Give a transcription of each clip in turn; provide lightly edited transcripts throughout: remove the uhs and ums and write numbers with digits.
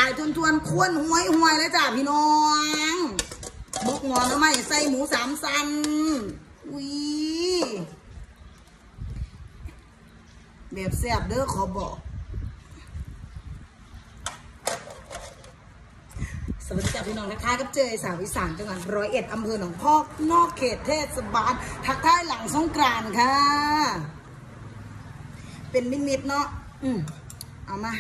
ายทวนๆควนหวยเลยจ้าพี่น้องมกงอนแล้วไม่ใส่หมู3 สันอุ้ยแบบแซ่บเด้อขอบอกสวัสดีจ้าพี่น้องนะคะกับเจยสาวอีสานจังหวัด101อำเภอหนองพอกนอกเขตเทศบาลทักทายหลังสงกรานต์ค่ะเป็นมิดๆเนาะเอามา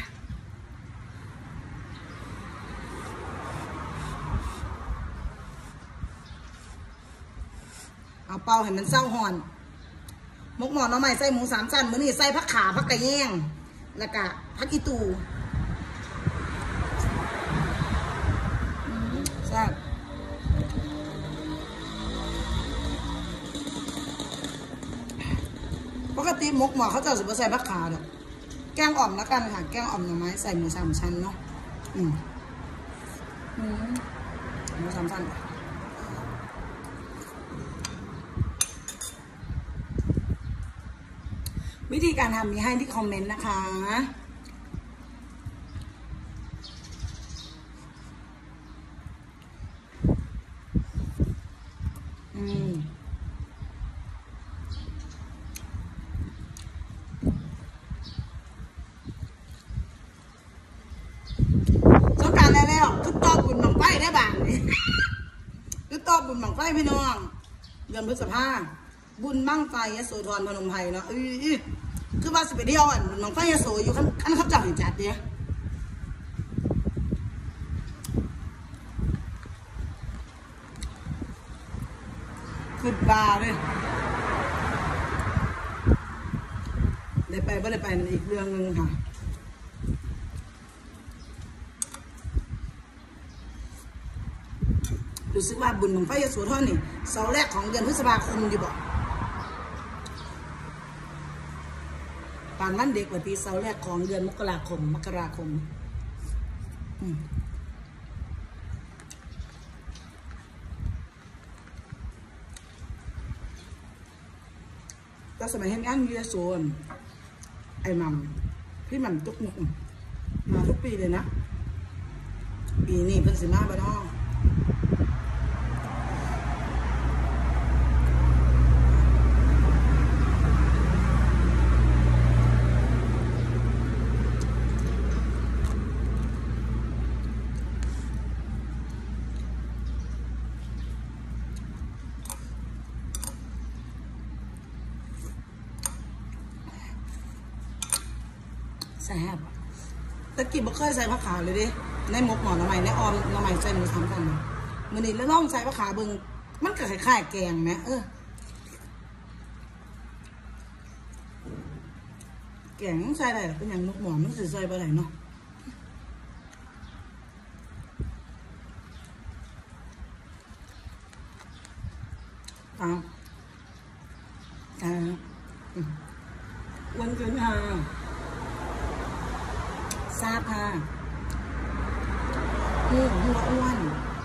เอาเป่าให้มันเศร้าหอนมกหมอนน้องใหม่ใส่หมู3 สันมื้อนี้ใส่ผักขาผักกระแยงแล้วก็ผักอีตูแซ่บปกติมกหมอเขาจะใส่ผักขาดอกแกงอ่อมแล้วกันค่ะแกงอ่อมหน่อไม้ใส่หมู3 ชั้นเนาะหมู3 ชั้นวิธีการทำมีให้ที่คอมเมนต์นะคะต้องการแล้วคือตอบบุญบังไฟได้บ้างคือตอบบุญบังไฟพี่น้องเดือนพฤษภาบุญบังไฟยโสธรพนมไพรเนาะคือว่าสิไปเที่ยวบุญบังไฟยโสอยู่ขั้นเขาจับจัดเนี่ยคือบาเลยได้ไปไม่ได้ไปอีกเรื่องนึงค่ะรู้สึกว่าบุญบังไฟยโสธรนี่เสาร์แรกของเดือนพฤษภาคมอยู่บ่ปานวันเด็กวันที่เสาร์แรกของเดือนมกราคมก็สมัยเห็นงานยูโซนไอ้มัมพี่มัมตุกมุกมาทุกปีเลยนะปีนี้เป็นสิมาบ้านนอกแซ่บตะกี้บ่เคยใส่ผักขาเลยดิในมกหมอหน่อไม้ในออมหน่อไม้ใส่หมู3 กันมื้อนี้แล้วลองใส่ผักขาเบิ่งมันก็คล้ายๆแกงไหมแกงใส่ได้เป็นอย่างมกหมอมันสิใส่บ่ได้เนาะวันเกินค่ะทราบค่ะหัวอ้วน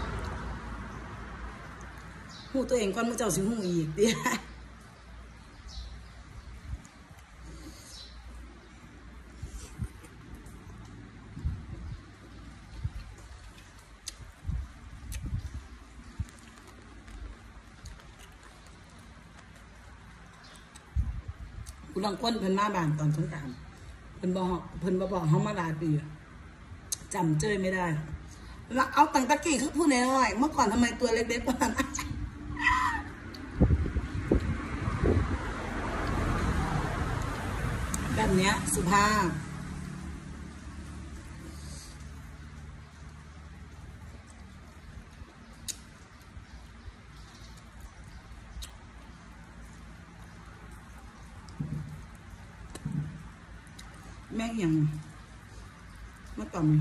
หูตัวเองก่อนมึงเจ้าสิหูอีกดิกูลองก้นเพิ่นมาบ้านตอนสงกรานต์เพิ่นบอกเขามาหลายปีจำเจยไม่ได้แล้วเอาตั้งตะกี้คือพูดน้อยเมื่อก่อนทำไมตัวเล็กๆกว่านั้นแบบเนี้ยสุภาพแม่ยังเมื่อก่อน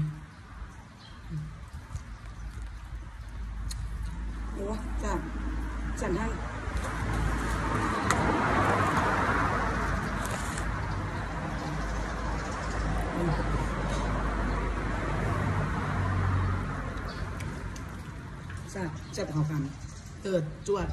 โอ้จัดให้จับเขากันจวด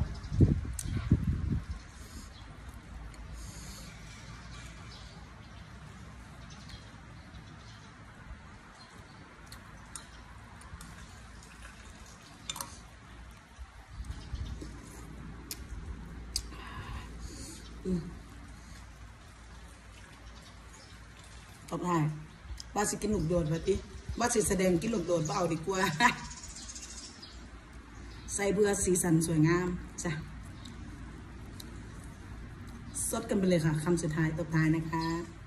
ตบท้ายว่าสิกินลูกโดดแบบนี้ว่าสิแสดงกินลูกโดดว่าเอาดีกว่าใส่เบื่อสีสันสวยงามจ้ะสดกันไปเลยค่ะคำสุดท้ายตบท้ายนะคะ